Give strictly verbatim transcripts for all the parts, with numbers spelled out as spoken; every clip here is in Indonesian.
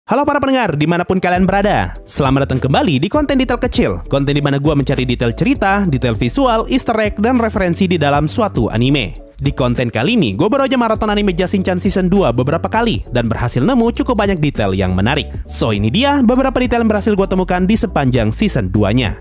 Halo para pendengar, dimanapun kalian berada. Selamat datang kembali di konten detail kecil. Konten di mana gue mencari detail cerita, detail visual, easter egg, dan referensi di dalam suatu anime. Di konten kali ini, gue baru aja maraton anime Jashin-chan Season dua beberapa kali dan berhasil nemu cukup banyak detail yang menarik. So, ini dia beberapa detail yang berhasil gue temukan di sepanjang Season dua-nya.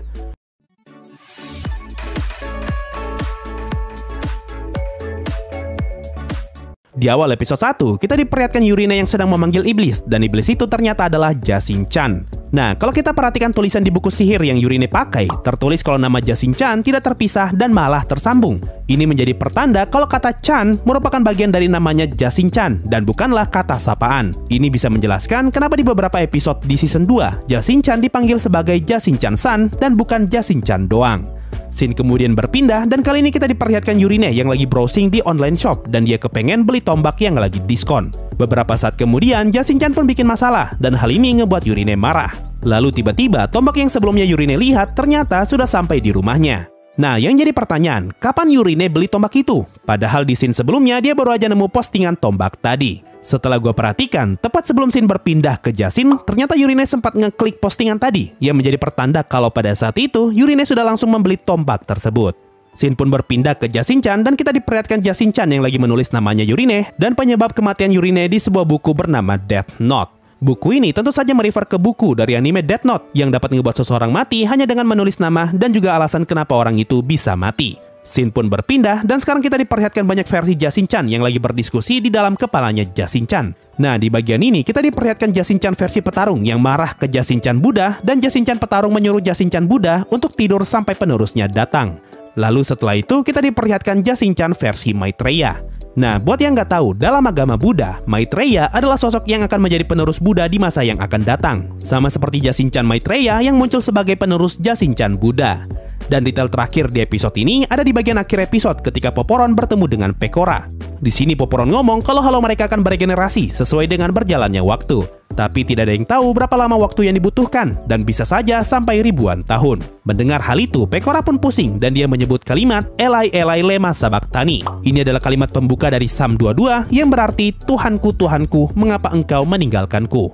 Di awal episode satu, kita diperlihatkan Yurine yang sedang memanggil iblis, dan iblis itu ternyata adalah Jashin-chan. Nah, kalau kita perhatikan tulisan di buku sihir yang Yurine pakai, tertulis kalau nama Jashin-chan tidak terpisah dan malah tersambung. Ini menjadi pertanda kalau kata Chan merupakan bagian dari namanya Jashin-chan, dan bukanlah kata sapaan. Ini bisa menjelaskan kenapa di beberapa episode di Season dua, Jashin-chan dipanggil sebagai Jashin-chan-san dan bukan Jashin-chan doang. Scene kemudian berpindah dan kali ini kita diperlihatkan Yurine yang lagi browsing di online shop dan dia kepengen beli tombak yang lagi diskon. Beberapa saat kemudian Jashin-chan pun bikin masalah dan hal ini ngebuat Yurine marah. Lalu tiba-tiba tombak yang sebelumnya Yurine lihat ternyata sudah sampai di rumahnya. Nah, yang jadi pertanyaan, kapan Yurine beli tombak itu? Padahal di scene sebelumnya dia baru aja nemu postingan tombak tadi. Setelah gue perhatikan, tepat sebelum scene berpindah ke Jashin, ternyata Yurine sempat ngeklik postingan tadi, yang menjadi pertanda kalau pada saat itu, Yurine sudah langsung membeli tombak tersebut. Scene pun berpindah ke Jashin-chan dan kita diperlihatkan Jashin-chan yang lagi menulis namanya Yurine dan penyebab kematian Yurine di sebuah buku bernama Death Note. Buku ini tentu saja merefer ke buku dari anime Death Note yang dapat ngebuat seseorang mati hanya dengan menulis nama dan juga alasan kenapa orang itu bisa mati. Scene pun berpindah dan sekarang kita diperlihatkan banyak versi Jashin-chan yang lagi berdiskusi di dalam kepalanya Jashin-chan. Nah, di bagian ini kita diperlihatkan Jashin-chan versi petarung yang marah ke Jashin-chan Buddha dan Jashin-chan petarung menyuruh Jashin-chan Buddha untuk tidur sampai penerusnya datang. Lalu setelah itu kita diperlihatkan Jashin-chan versi Maitreya. Nah, buat yang nggak tahu, dalam agama Buddha, Maitreya adalah sosok yang akan menjadi penerus Buddha di masa yang akan datang. Sama seperti Jashin-chan Maitreya yang muncul sebagai penerus Jashin-chan Buddha. Dan detail terakhir di episode ini ada di bagian akhir episode ketika Poporon bertemu dengan Pekora. Di sini Poporon ngomong kalau halo mereka akan beregenerasi sesuai dengan berjalannya waktu. Tapi tidak ada yang tahu berapa lama waktu yang dibutuhkan dan bisa saja sampai ribuan tahun. Mendengar hal itu, Pekora pun pusing dan dia menyebut kalimat Elai Elai Lema Sabachthani. Ini adalah kalimat pembuka dari Psalm dua puluh dua yang berarti Tuhanku, Tuhanku, mengapa engkau meninggalkanku?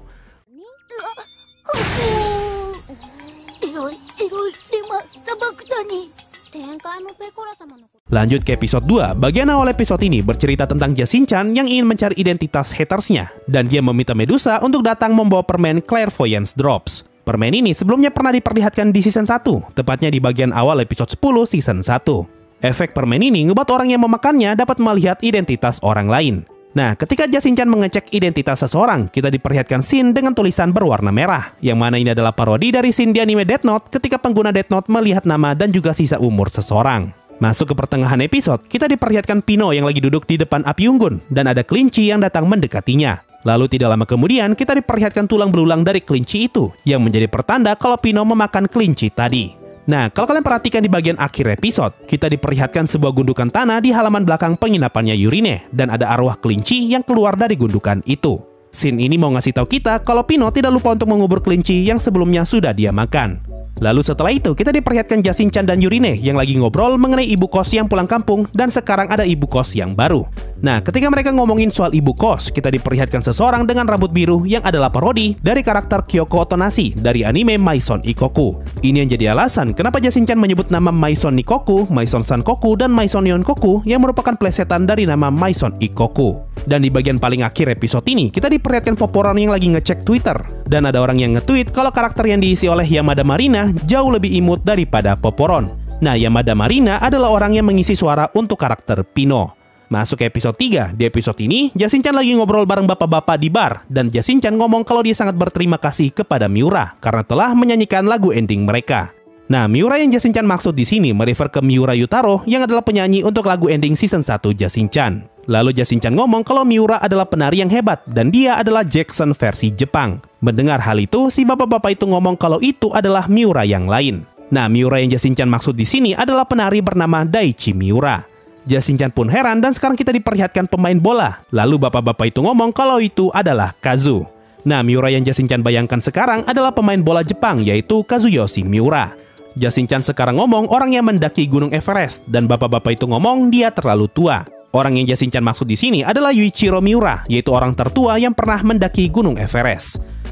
Lanjut ke episode dua, bagian awal episode ini bercerita tentang Jashin-chan yang ingin mencari identitas hatersnya dan dia meminta Medusa untuk datang membawa permen Clairvoyance Drops. Permen ini sebelumnya pernah diperlihatkan di season satu, tepatnya di bagian awal episode sepuluh season satu. Efek permen ini ngebuat orang yang memakannya dapat melihat identitas orang lain. Nah, ketika Jashin-chan mengecek identitas seseorang, kita diperlihatkan scene dengan tulisan berwarna merah, yang mana ini adalah parodi dari scene di anime Death Note ketika pengguna Death Note melihat nama dan juga sisa umur seseorang. Masuk ke pertengahan episode, kita diperlihatkan Pino yang lagi duduk di depan api unggun, dan ada kelinci yang datang mendekatinya. Lalu tidak lama kemudian, kita diperlihatkan tulang belulang dari kelinci itu, yang menjadi pertanda kalau Pino memakan kelinci tadi. Nah, kalau kalian perhatikan di bagian akhir episode, kita diperlihatkan sebuah gundukan tanah di halaman belakang penginapannya Yurine, dan ada arwah kelinci yang keluar dari gundukan itu. Scene ini mau ngasih tahu kita kalau Pino tidak lupa untuk mengubur kelinci yang sebelumnya sudah dia makan. Lalu setelah itu, kita diperlihatkan Jashin-chan dan Yurine yang lagi ngobrol mengenai ibu kos yang pulang kampung dan sekarang ada ibu kos yang baru. Nah, ketika mereka ngomongin soal ibu kos, kita diperlihatkan seseorang dengan rambut biru yang adalah parodi dari karakter Kyoko Otonashi dari anime Maison Ikkoku. Ini yang jadi alasan kenapa Jashin-chan menyebut nama Maison Nikkoku, Maison Sankoku, dan Maison Nihonkoku yang merupakan plesetan dari nama Maison Ikkoku. Dan di bagian paling akhir episode ini, kita diperlihatkan Poporon yang lagi ngecek Twitter. Dan ada orang yang nge-tweet kalau karakter yang diisi oleh Yamada Marina jauh lebih imut daripada Poporon. Nah, Yamada Marina adalah orang yang mengisi suara untuk karakter Pino. Masuk ke episode tiga. Di episode ini, Jashin-chan lagi ngobrol bareng bapak-bapak di bar. Dan Jashin-chan ngomong kalau dia sangat berterima kasih kepada Miura karena telah menyanyikan lagu ending mereka. Nah, Miura yang Jashin-chan maksud di sini merefer ke Miura Yutaro yang adalah penyanyi untuk lagu ending season satu Jashin-chan. Lalu Jashin-chan ngomong kalau Miura adalah penari yang hebat dan dia adalah Jackson versi Jepang. Mendengar hal itu, si bapak-bapak itu ngomong kalau itu adalah Miura yang lain. Nah, Miura yang Jashin-chan maksud di sini adalah penari bernama Daichi Miura. Jashin-chan pun heran dan sekarang kita diperlihatkan pemain bola. Lalu bapak-bapak itu ngomong kalau itu adalah Kazu. Nah, Miura yang Jashin-chan bayangkan sekarang adalah pemain bola Jepang yaitu Kazuyoshi Miura. Jashin-chan sekarang ngomong orang yang mendaki Gunung Everest dan bapak-bapak itu ngomong dia terlalu tua. Orang yang Jashin-chan maksud di sini adalah Yuichiro Miura, yaitu orang tertua yang pernah mendaki Gunung Everest.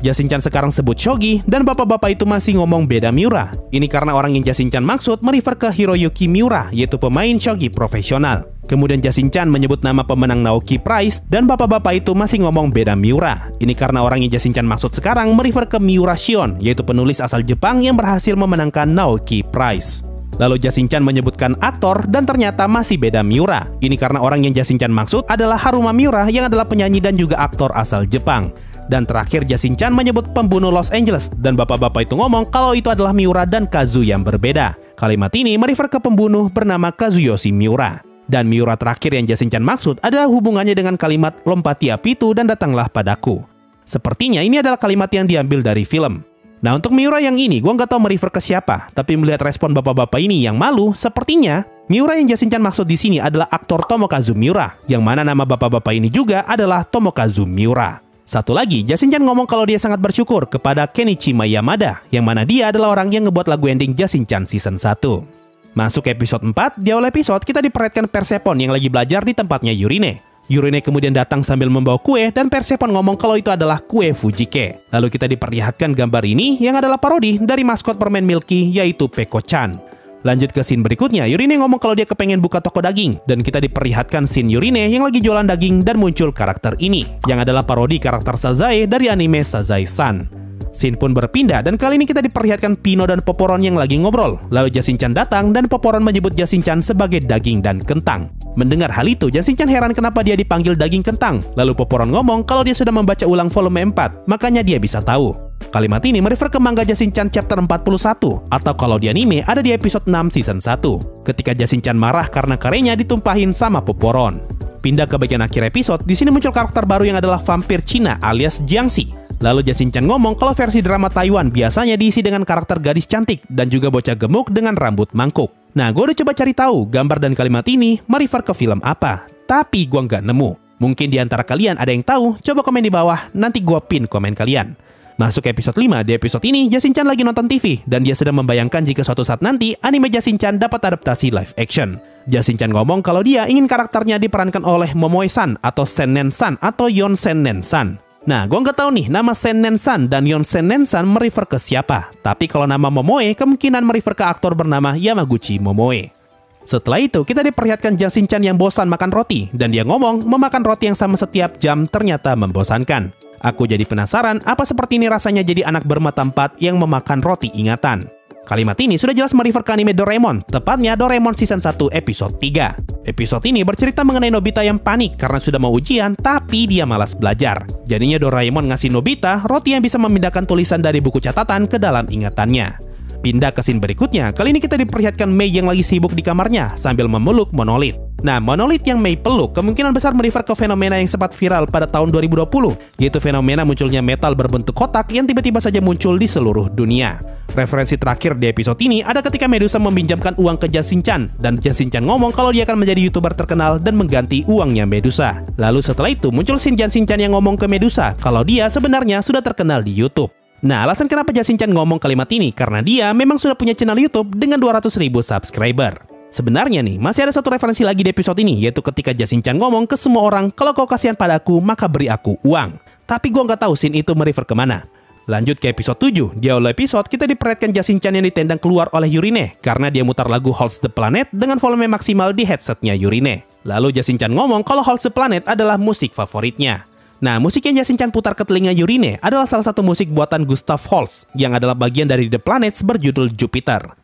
Jashin-chan sekarang sebut Shogi, dan bapak-bapak itu masih ngomong beda Miura. Ini karena orang yang Jashin-chan maksud merefer ke Hiroyuki Miura, yaitu pemain Shogi profesional. Kemudian Jashin-chan menyebut nama pemenang Naoki Prize, dan bapak-bapak itu masih ngomong beda Miura. Ini karena orang yang Jashin-chan maksud sekarang merefer ke Miura Shion, yaitu penulis asal Jepang yang berhasil memenangkan Naoki Prize. Lalu Jashin-chan menyebutkan aktor dan ternyata masih beda Miura. Ini karena orang yang Jashin-chan maksud adalah Haruma Miura yang adalah penyanyi dan juga aktor asal Jepang. Dan terakhir Jashin-chan menyebut pembunuh Los Angeles dan bapak-bapak itu ngomong kalau itu adalah Miura dan Kazu yang berbeda. Kalimat ini merefer ke pembunuh bernama Kazuyoshi Miura. Dan Miura terakhir yang Jashin-chan maksud adalah hubungannya dengan kalimat lompati api itu dan datanglah padaku. Sepertinya ini adalah kalimat yang diambil dari film. Nah, untuk Miura yang ini, gue nggak tahu merefer ke siapa, tapi melihat respon bapak-bapak ini yang malu, sepertinya Miura yang Jashin-chan maksud di sini adalah aktor Tomokazu Miura, yang mana nama bapak-bapak ini juga adalah Tomokazu Miura. Satu lagi, Jashin-chan ngomong kalau dia sangat bersyukur kepada Kenichi Yamada, yang mana dia adalah orang yang ngebuat lagu ending Jashin-chan Season satu. Masuk ke episode empat, di awal episode kita diperlihatkan Persephone yang lagi belajar di tempatnya Yurine. Yurine kemudian datang sambil membawa kue dan Persephone ngomong kalau itu adalah kue Fujike. Lalu kita diperlihatkan gambar ini yang adalah parodi dari maskot permen Milky yaitu Peko-chan. Lanjut ke scene berikutnya, Yurine ngomong kalau dia kepengen buka toko daging dan kita diperlihatkan scene Yurine yang lagi jualan daging dan muncul karakter ini yang adalah parodi karakter Sazae dari anime Sazae-san. Scene pun berpindah dan kali ini kita diperlihatkan Pino dan Poporon yang lagi ngobrol. Lalu Jashin-chan datang dan Poporon menyebut Jashin-chan sebagai daging dan kentang. Mendengar hal itu, Jashin-chan heran kenapa dia dipanggil daging kentang. Lalu Poporon ngomong kalau dia sudah membaca ulang volume empat, makanya dia bisa tahu. Kalimat ini merefer ke manga Jashin-chan chapter empat puluh satu, atau kalau di anime ada di episode enam season satu. Ketika Jashin-chan marah karena karenya ditumpahin sama Poporon. Pindah ke bagian akhir episode, di sini muncul karakter baru yang adalah vampir Cina alias Jiangxi. Lalu Jashin-chan ngomong kalau versi drama Taiwan biasanya diisi dengan karakter gadis cantik dan juga bocah gemuk dengan rambut mangkuk. Nah, gue udah coba cari tahu gambar dan kalimat ini merefer ke film apa, tapi gue nggak nemu. Mungkin di antara kalian ada yang tahu, coba komen di bawah, nanti gue pin komen kalian. Masuk ke episode lima, di episode ini Jashin-chan lagi nonton T V dan dia sedang membayangkan jika suatu saat nanti anime Jashin-chan dapat adaptasi live action. Jashin-chan ngomong kalau dia ingin karakternya diperankan oleh Momoe-san atau Sennen-san atau Yon Sennen-san. Nah, gue nggak tahu nih nama Sennen-san dan Yon Sennen-san merefer ke siapa. Tapi kalau nama Momoe kemungkinan merefer ke aktor bernama Yamaguchi Momoe. Setelah itu, kita diperlihatkan Jashin-chan yang bosan makan roti. Dan dia ngomong, memakan roti yang sama setiap jam ternyata membosankan. Aku jadi penasaran apa seperti ini rasanya jadi anak bermata empat yang memakan roti ingatan. Kalimat ini sudah jelas merefer ke anime Doraemon, tepatnya Doraemon Season satu Episode tiga. Episode ini bercerita mengenai Nobita yang panik karena sudah mau ujian, tapi dia malas belajar. Jadinya Doraemon ngasih Nobita roti yang bisa memindahkan tulisan dari buku catatan ke dalam ingatannya. Pindah ke scene berikutnya, kali ini kita diperlihatkan Mei yang lagi sibuk di kamarnya sambil memeluk Monolith. Nah, Monolith yang Mei peluk kemungkinan besar merefer ke fenomena yang sempat viral pada tahun dua ribu dua puluh, yaitu fenomena munculnya metal berbentuk kotak yang tiba-tiba saja muncul di seluruh dunia. Referensi terakhir di episode ini ada ketika Medusa meminjamkan uang ke Jashin-chan, dan Jashin-chan ngomong kalau dia akan menjadi YouTuber terkenal dan mengganti uangnya Medusa. Lalu setelah itu muncul scene Jashin-chan yang ngomong ke Medusa kalau dia sebenarnya sudah terkenal di YouTube. Nah, alasan kenapa Jashin-chan ngomong kalimat ini karena dia memang sudah punya channel YouTube dengan dua ratus ribu subscriber. Sebenarnya nih, masih ada satu referensi lagi di episode ini, yaitu ketika Jashin-chan ngomong ke semua orang, kalau kau kasihan padaku, maka beri aku uang. Tapi gua nggak tahu scene itu merefer kemana. Lanjut ke episode tujuh, di awal episode kita diperlihatkan Jashin-chan yang ditendang keluar oleh Yurine karena dia mutar lagu Holds the Planet dengan volume maksimal di headsetnya Yurine. Lalu Jashin-chan ngomong kalau Holds the Planet adalah musik favoritnya. Nah, musik yang Jashin-chan putar ke telinga Yurine adalah salah satu musik buatan Gustav Holst yang adalah bagian dari The Planets berjudul Jupiter.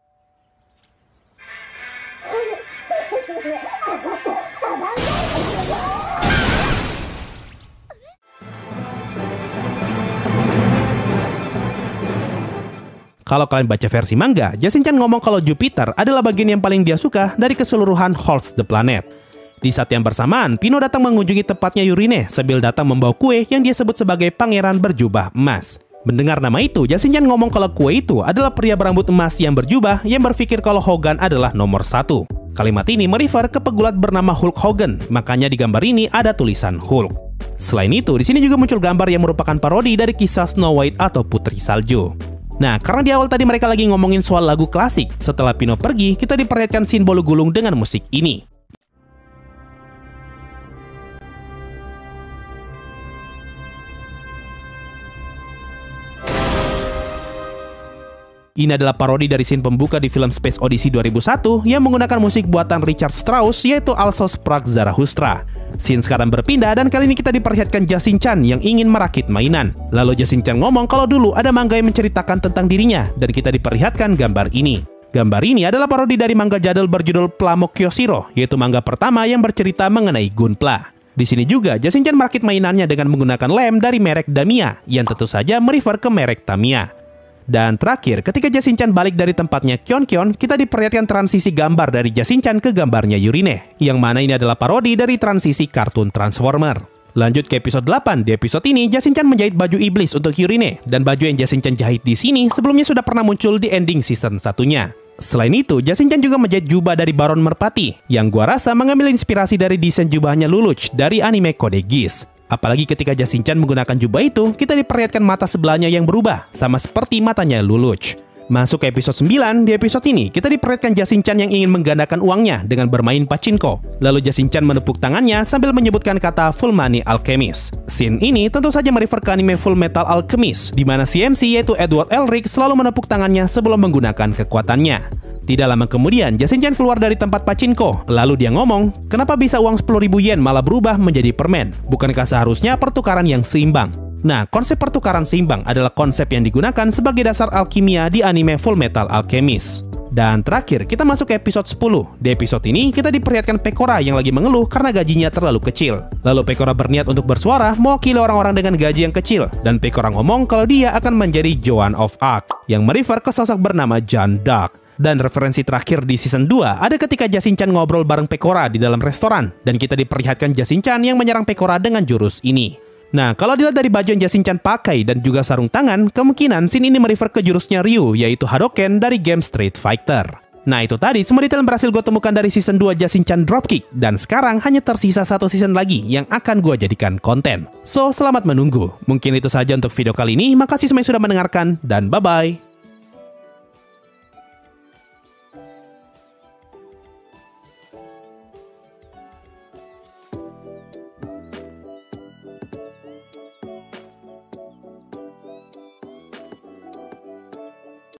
Kalau kalian baca versi manga, Jashin-chan ngomong kalau Jupiter adalah bagian yang paling dia suka dari keseluruhan Holds the Planet. Di saat yang bersamaan, Pino datang mengunjungi tempatnya Yurine sambil datang membawa kue yang dia sebut sebagai pangeran berjubah emas. Mendengar nama itu, Jashin-chan ngomong kalau kue itu adalah pria berambut emas yang berjubah yang berpikir kalau Hogan adalah nomor satu. Kalimat ini merefer ke pegulat bernama Hulk Hogan, makanya di gambar ini ada tulisan Hulk. Selain itu, di sini juga muncul gambar yang merupakan parodi dari kisah Snow White atau Putri Salju. Nah, karena di awal tadi mereka lagi ngomongin soal lagu klasik, setelah Pino pergi, kita diperlihatkan scene bolu gulung dengan musik ini. Ini adalah parodi dari scene pembuka di film Space Odyssey dua ribu satu yang menggunakan musik buatan Richard Strauss, yaitu Also Sprach Zarathustra. Scene sekarang berpindah dan kali ini kita diperlihatkan Jasin-chan yang ingin merakit mainan. Lalu Jasin-chan ngomong kalau dulu ada manga yang menceritakan tentang dirinya dan kita diperlihatkan gambar ini. Gambar ini adalah parodi dari manga jadul berjudul Plamok Kyoshiro, yaitu manga pertama yang bercerita mengenai Gunpla. Di sini juga Jasin-chan merakit mainannya dengan menggunakan lem dari merek Damiya, yang tentu saja merefer ke merek Tamiya. Dan terakhir, ketika Jasin-chan balik dari tempatnya Kyon-kyon, kita diperlihatkan transisi gambar dari Jasin-chan ke gambarnya Yurine, yang mana ini adalah parodi dari transisi kartun Transformer. Lanjut ke episode delapan. Di episode ini, Jasin-chan menjahit baju iblis untuk Yurine, dan baju yang Jasin-chan jahit di sini sebelumnya sudah pernah muncul di ending season satunya. Selain itu, Jasin-chan juga menjahit jubah dari Baron Merpati, yang gua rasa mengambil inspirasi dari desain jubahnya Lelouch dari anime Code Geass. Apalagi ketika Jasin-chan menggunakan jubah itu, kita diperlihatkan mata sebelahnya yang berubah, sama seperti matanya Lelouch. Masuk ke episode sembilan, di episode ini kita diperlihatkan Jasin-chan yang ingin menggandakan uangnya dengan bermain pachinko. Lalu Jasin-chan menepuk tangannya sambil menyebutkan kata Full Money Alchemist. Scene ini tentu saja merefer ke anime Full Metal Alchemist, di mana si M C yaitu Edward Elric selalu menepuk tangannya sebelum menggunakan kekuatannya. Tidak lama kemudian, Jasin-chan keluar dari tempat pachinko. Lalu dia ngomong, kenapa bisa uang sepuluh ribu yen malah berubah menjadi permen? Bukankah seharusnya pertukaran yang seimbang? Nah, konsep pertukaran seimbang adalah konsep yang digunakan sebagai dasar alkimia di anime Full Metal Alchemist. Dan terakhir, kita masuk ke episode sepuluh. Di episode ini, kita diperlihatkan Pekora yang lagi mengeluh karena gajinya terlalu kecil. Lalu Pekora berniat untuk bersuara mewakili orang-orang dengan gaji yang kecil. Dan Pekora ngomong kalau dia akan menjadi Joan of Arc, yang merefer ke sosok bernama Jeanne d'Arc. Dan referensi terakhir di season dua ada ketika Jasin-chan ngobrol bareng Pekora di dalam restoran. Dan kita diperlihatkan Jasin-chan yang menyerang Pekora dengan jurus ini. Nah, kalau dilihat dari baju yang Jasin-chan pakai dan juga sarung tangan, kemungkinan scene ini merefer ke jurusnya Ryu, yaitu Hadoken dari game Street Fighter. Nah, itu tadi semua detail yang berhasil gue temukan dari season dua Jasin-chan Dropkick, dan sekarang hanya tersisa satu season lagi yang akan gue jadikan konten. So, selamat menunggu. Mungkin itu saja untuk video kali ini, makasih semua yang sudah mendengarkan, dan bye-bye.